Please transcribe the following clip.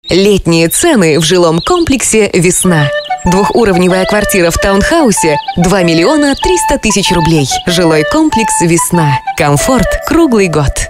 Летние цены в жилом комплексе «Весна». Двухуровневая квартира в таунхаусе – 2 300 000 рублей. Жилой комплекс «Весна». Комфорт круглый год.